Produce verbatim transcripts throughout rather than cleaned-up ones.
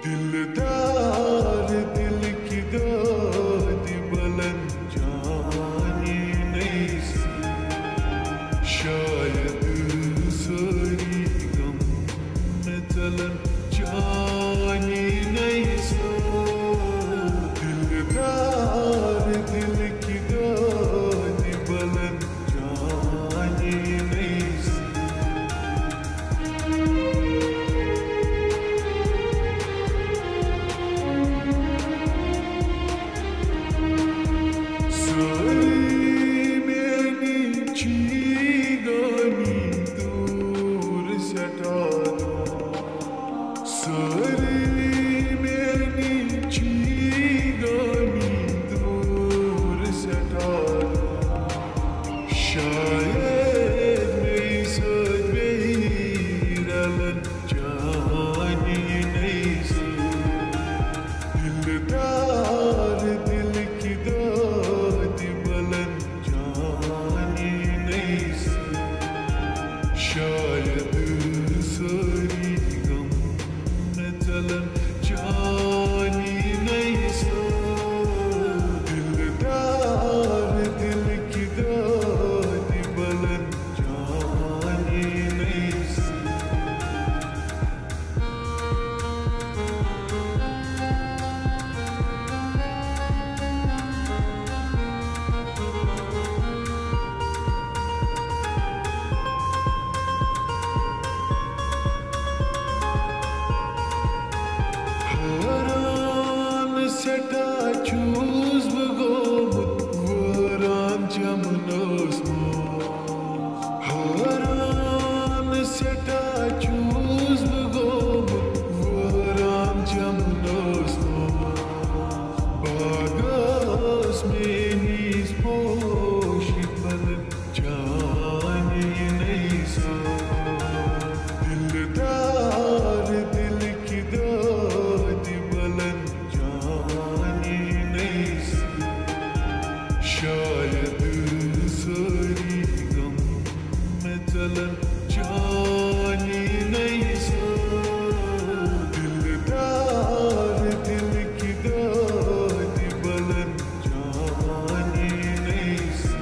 दिलदार दिल की दाद बुलंद जाने नहीं सी, शायद सारी गम में चलन जाने नहीं सी। दिलदार दिल की दाद बुलंद जाने नहीं सी। दिलदार दिल की दाद बुलंद जाने नहीं सी, शायद सारी गम में चलन जाने नहीं सी। दिलदार दिल की दाद बुलंद जाने नहीं सी। Seta choose begomut varan jamnos mo, haran seta choose begomut varan jamnos mo, bagas menis poshi balan jaane nahi sa। दिलदार दिल की दाद बुलंद जाने नहीं सी, शायद सारी गम में चलन जाने नहीं सी। दिलदार दिल की दाद बुलंद जाने नहीं सी।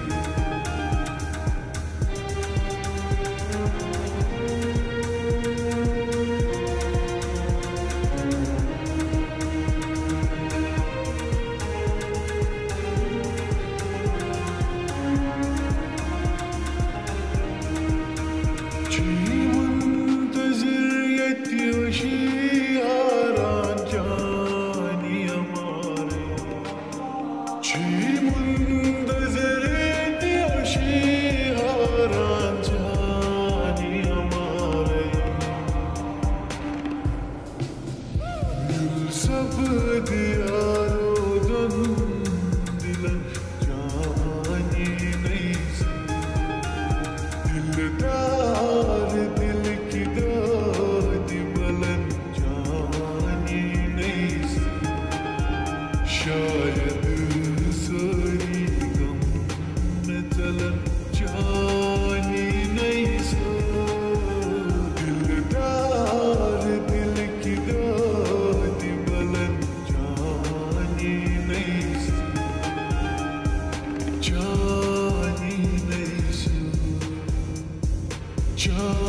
सब दियारो दन दिलन जाने नहीं सी। दिलदार दिल की दाद बुलंद जाने नहीं सी, शायद सारी गम में चलन जाने नहीं सी। दिलदार दिल की दाद बुलंद जाने नहीं सी, जाने नहीं सी, जाने